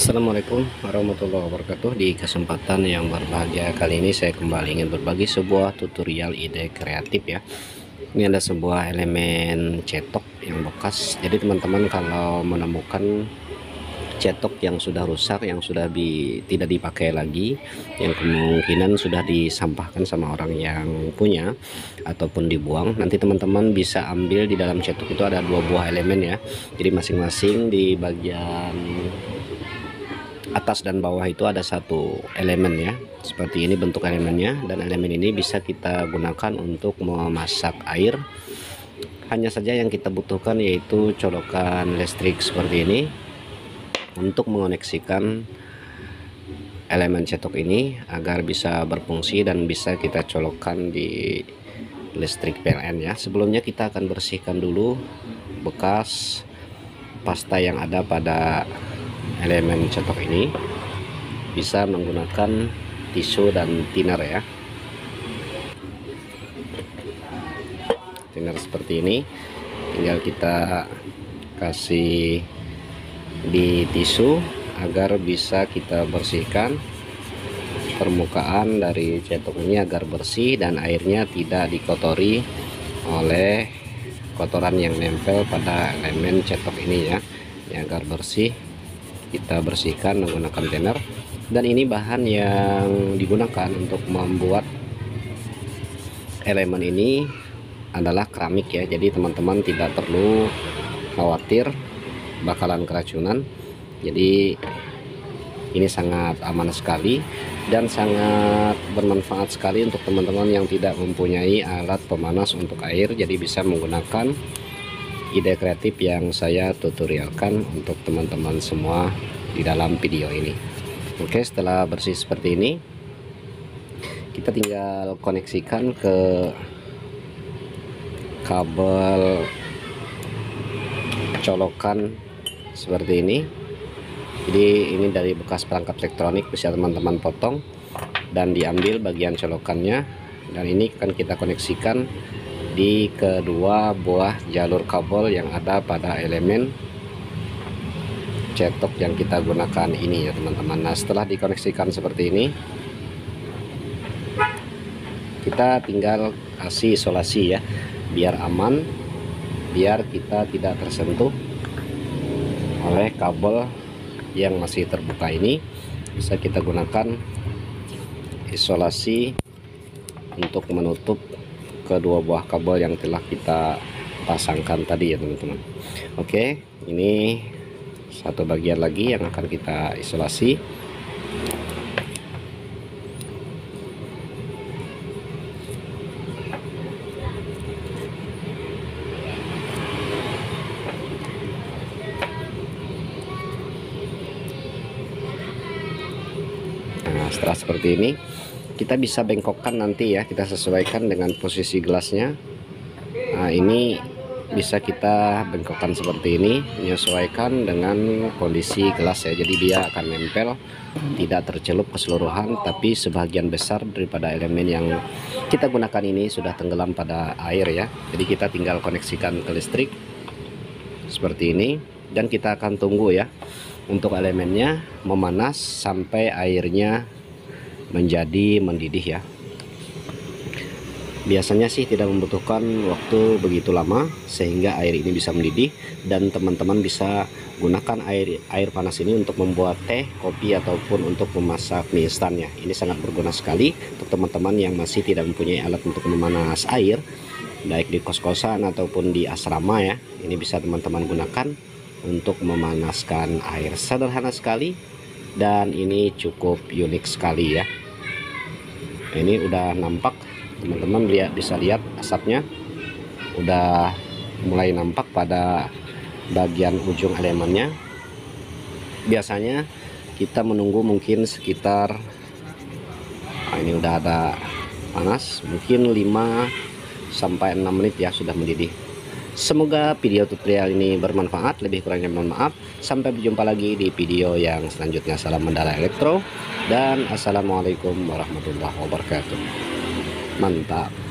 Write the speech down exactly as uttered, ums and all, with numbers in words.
Assalamualaikum warahmatullahi wabarakatuh. Di kesempatan yang berbahagia kali ini saya kembali ingin berbagi sebuah tutorial ide kreatif ya. Ini ada sebuah elemen cetok yang bekas. Jadi teman-teman kalau menemukan cetok yang sudah rusak, yang sudah bi tidak dipakai lagi, yang kemungkinan sudah disampahkan sama orang yang punya ataupun dibuang, nanti teman-teman bisa ambil. Di dalam cetok itu ada dua buah elemen ya. Jadi masing-masing di bagian atas dan bawah itu ada satu elemen ya, seperti ini bentuk elemennya. Dan elemen ini bisa kita gunakan untuk memasak air. Hanya saja yang kita butuhkan yaitu colokan listrik seperti ini untuk mengoneksikan elemen cetok ini agar bisa berfungsi dan bisa kita colokkan di listrik P L N ya. Sebelumnya kita akan bersihkan dulu bekas pasta yang ada pada elemen cetok ini. Bisa menggunakan tisu dan thinner ya, thinner seperti ini. Tinggal kita kasih di tisu agar bisa kita bersihkan permukaan dari cetok ini agar bersih dan airnya tidak dikotori oleh kotoran yang nempel pada elemen cetok ini ya. Ya, agar bersih kita bersihkan menggunakan thinner. Dan ini bahan yang digunakan untuk membuat elemen ini adalah keramik ya. Jadi teman-teman tidak perlu khawatir bakalan keracunan. Jadi ini sangat aman sekali dan sangat bermanfaat sekali untuk teman-teman yang tidak mempunyai alat pemanas untuk air. Jadi bisa menggunakan ide kreatif yang saya tutorialkan untuk teman-teman semua di dalam video ini. Oke, setelah bersih seperti ini, kita tinggal koneksikan ke kabel colokan seperti ini. Jadi ini dari bekas perangkat elektronik, bisa teman-teman potong dan diambil bagian colokannya. Dan ini akan kita koneksikan di kedua buah jalur kabel yang ada pada elemen cetok yang kita gunakan ini ya teman-teman. Nah, setelah dikoneksikan seperti ini, kita tinggal kasih isolasi ya, biar aman, biar kita tidak tersentuh oleh kabel yang masih terbuka ini. Bisa kita gunakan isolasi untuk menutup kedua buah kabel yang telah kita pasangkan tadi ya teman-teman. Oke, ini satu bagian lagi yang akan kita isolasi. Nah, setelah seperti ini kita bisa bengkokkan nanti ya, kita sesuaikan dengan posisi gelasnya. Nah, ini bisa kita bengkokkan seperti ini, menyesuaikan dengan kondisi gelas ya. Jadi dia akan nempel, tidak tercelup keseluruhan, tapi sebagian besar daripada elemen yang kita gunakan ini sudah tenggelam pada air ya. Jadi kita tinggal koneksikan ke listrik seperti ini, dan kita akan tunggu ya untuk elemennya memanas sampai airnya menjadi mendidih ya. Biasanya sih tidak membutuhkan waktu begitu lama sehingga air ini bisa mendidih, dan teman-teman bisa gunakan air air panas ini untuk membuat teh, kopi, ataupun untuk memasak mie instan ya. Ini sangat berguna sekali untuk teman-teman yang masih tidak mempunyai alat untuk memanas air, baik di kos-kosan ataupun di asrama ya. Ini bisa teman-teman gunakan untuk memanaskan air. Sederhana sekali dan ini cukup unik sekali ya. Ini udah nampak, teman-teman lihat, bisa lihat asapnya udah mulai nampak pada bagian ujung elemennya. Biasanya kita menunggu mungkin sekitar, nah ini udah ada panas, mungkin lima sampai enam menit ya sudah mendidih. Semoga video tutorial ini bermanfaat. Lebih kurangnya mohon maaf. Sampai berjumpa lagi di video yang selanjutnya. Salam Mandala Elektro dan assalamualaikum warahmatullahi wabarakatuh. Mantap.